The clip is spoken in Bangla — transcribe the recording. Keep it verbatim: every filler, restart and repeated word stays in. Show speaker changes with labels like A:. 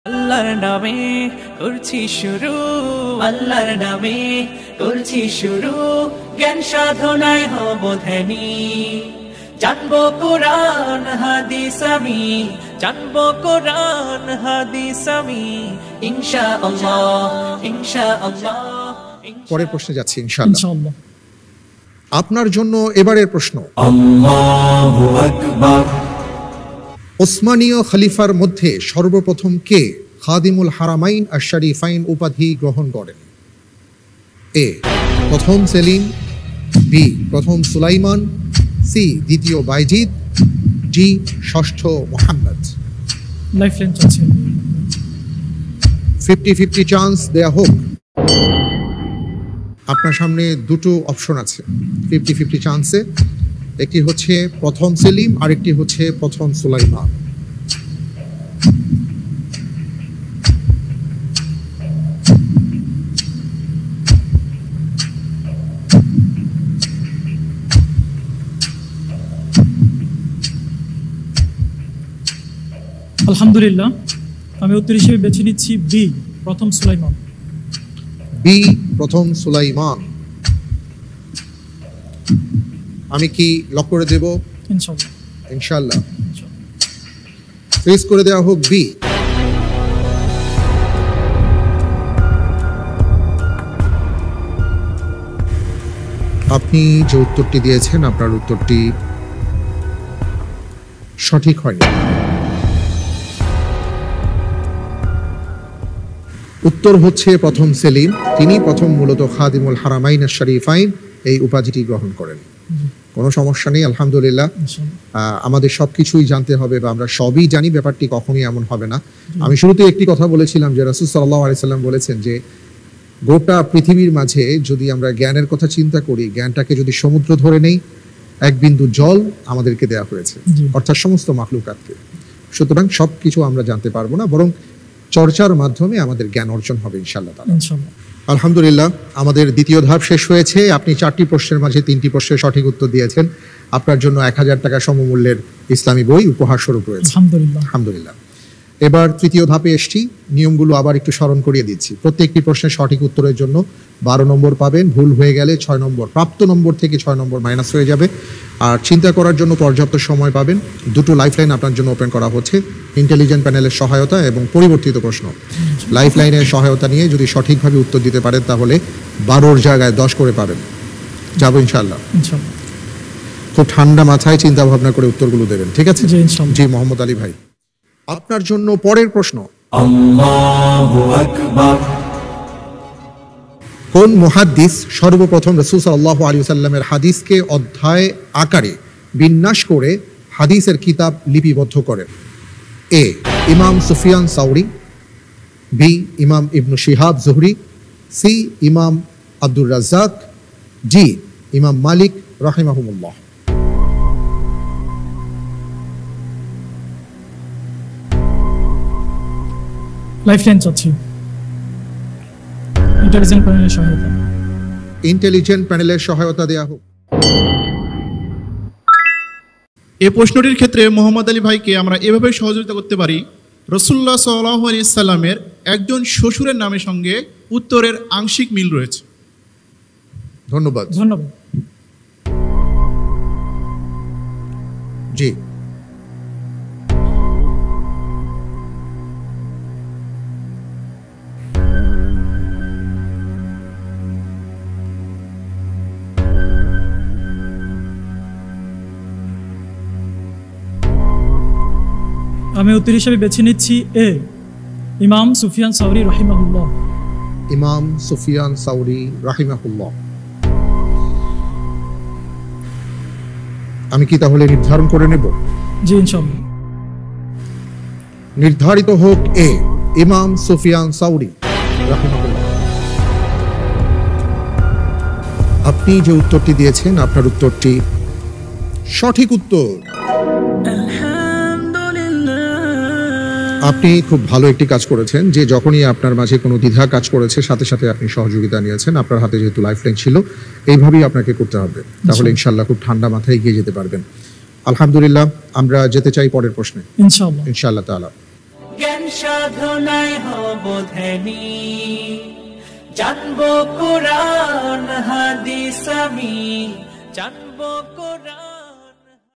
A: আল্লাহর নামে করছি শুরু, আল্লাহর নামে করছি শুরু, জ্ঞান সাধনায় হব ধ্যানী। জানবো কোরআন হাদিস আমি, জানবো কোরআন হাদিস আমি, ইনশাআল্লাহ ইনশাআল্লাহ।
B: পরের প্রশ্নে যাচ্ছি ইনশাআল্লাহ। আপনার জন্য এবারের প্রশ্ন,
C: আল্লাহু আকবার।
B: ওসমানীয় খলিফার মধ্যে সর্বপ্রথম কে খাদিমুল হারামাইন আর শরীফাইন উপাধি গ্রহণ করেন? এ প্রথম সেলিম, বি প্রথম সুলাইমান, সি দ্বিতীয় বাইজিদ, ডি ষষ্ঠ মুহাম্মদ।
D: লাইফলাইন চাচ্ছি।
B: ফিফটি ফিফটি চান্স দেয়া হোক। আপনার সামনে দুটো অপশন আছে ফিফটি ফিফটি চান্সে, একটি হচ্ছে প্রথম সেলিম আর একটি হচ্ছে প্রথম সুলাইমান।
D: আলহামদুলিল্লাহ, আমি উত্তর হিসেবে বেছে নিচ্ছি বি প্রথম সুলাইমান।
B: বি প্রথম সুলাইমান। আমি কি লক করে দেব?
D: ইনশাআল্লাহ
B: ইনশাআল্লাহ। ফ্রিজ করে দেওয়া হোক বি। আপনি যে উত্তরটি দিয়েছেন আপনার উত্তরটি সঠিক হয়নি। উত্তর হচ্ছে প্রথম সেলিম। তিনি প্রথম মূলত খাদিমুল হারামাইন আর শরীফাইন এই উপাধিটি গ্রহণ করেন। কোনো সমস্যা নেই, আলহামদুলিল্লাহ। আমাদের সবকিছুই জানতে হবে বা আমরা সবই জানি, ব্যাপারটি কখনোই এমন হবে না। আমি শুরুতে একটি কথা বলেছিলাম যে রাসূল সাল্লাল্লাহু আলাইহি সাল্লাম বলেছেন যে গোটা পৃথিবীর মাঝে যদি আমরা জ্ঞানের কথা চিন্তা করি, জ্ঞানটাকে যদি সমুদ্র ধরে নেই, এক বিন্দু জল আমাদেরকে দেয়া হয়েছে, অর্থাৎ সমস্ত মাখলুকাতকে। সুতরাং সবকিছু আমরা জানতে পারবো না, বরং চর্চার মাধ্যমে আমাদের জ্ঞান অর্জন হবে ইনশাআল্লাহ। আলহামদুলিল্লাহ, আমাদের দ্বিতীয় ধাপ শেষ হয়েছে। আপনি চারটি প্রশ্নের মাঝে তিনটি প্রশ্নের সঠিক উত্তর দিয়েছেন। আপনার জন্য এক হাজার টাকা সমমূল্যের ইসলামী বই উপহার স্বরূপ রয়েছে।
D: আলহামদুলিল্লাহ
B: আলহামদুলিল্লাহ। এবার তৃতীয় ধাপে এসছি। নিয়মগুলো আবার একটু স্মরণ করিয়ে দিচ্ছি। প্রত্যেকটি প্রশ্নের সঠিক উত্তরের জন্য বারো নম্বর পাবেন। ভুল হয়ে গেলে ছয় নম্বর, প্রাপ্ত নম্বর থেকে ছয় নম্বর মাইনাস হয়ে যাবে। আর চিন্তা করার জন্য পর্যাপ্ত সময় পাবেন। দুটো লাইফলাইন আপনার জন্য ওপেন করা হচ্ছে, ইন্টেলিজেন্ট প্যানেলের সহায়তা এবং পরিবর্তিত প্রশ্ন। লাইফলাইনের সহায়তা নিয়ে যদি সঠিকভাবে উত্তর দিতে পারেন তাহলে বারোর জায়গায় দশ করে পাবেন। যাবো ইনশাআল্লাহ। খুব ঠান্ডা মাথায় চিন্তা ভাবনা করে উত্তরগুলো দেবেন, ঠিক আছে? জি মোহাম্মদ আলী ভাই, আপনার জন্য পরের প্রশ্ন,
C: আল্লাহু আকবার।
B: কোন মুহাদ্দিস সর্বপ্রথম রাসূল সাল্লাল্লাহু আলাইহি ওয়াসাল্লামের হাদিসকে অধ্যায় আকারে বিন্যাস করে হাদিসের কিতাব লিপিবদ্ধ করেন? এ ইমাম সুফিয়ান সাউরি, বি ইমাম ইবনু শিহাব জুহরি, সি ইমাম আব্দুর রাজ্জাক, ডি ইমাম মালিক রাহিমাহুমুল্লাহ।
D: লাইফলাইন চাচ্ছি। ইন্টেলিজেন্ট প্যানেলের সহায়তা।
B: ইন্টেলিজেন্ট প্যানেলের সহায়তা দেয়া হোক।
E: এই প্রশ্নটির ক্ষেত্রে মোহাম্মদ আলী ভাইকে আমরা এভাবে সহযোগিতা করতে পারি। রাসূলুল্লাহ সাল্লাল্লাহু আলাইহি সাল্লামের একজন শ্বশুরের নামের সঙ্গে উত্তরের আংশিক মিল রয়েছে।
B: ধন্যবাদ।
D: ধন্যবাদ।
B: জি
D: আমি উত্তর হিসেবে বেছে নিচ্ছি এ ইমাম সুফিয়ান সাউরি রাহিমাহুল্লাহ।
B: ইমাম সুফিয়ান সাউরি রাহিমাহুল্লাহ। আমি কি তাহলে নির্ধারণ করে নেব?
D: জি ইনশাআল্লাহ।
B: নির্ধারিত হোক এ ইমাম সুফিয়ান সাউরি রাহিমাহুল্লাহ। আপনি যে উত্তরটি দিয়েছেন আপনার উত্তরটি সঠিক উত্তর। আপনি খুব ভালো একটি কাজ করেছেন যে যখনই আপনার মাঝে কোনো দ্বিধা কাজ করেছে সাথে সাথে আপনি সহযোগিতা নিয়েছেন। আপনার হাতে যেহেতু লাইফলাইন ছিল, এইভাবেই আপনাকে করতে হবে, তাহলে ইনশাআল্লাহ খুব ঠান্ডা মাথায় এগিয়ে যেতে পারবেন। আলহামদুলিল্লাহ, আমরা যেতে চাই পরের প্রশ্নে ইনশাআল্লাহ ইনশাআল্লাহ তাআলা।
A: জ্ঞান সাধনায় হব ধ্যানী জানবো কোরআন হাদিস আমি জানবো কোরআন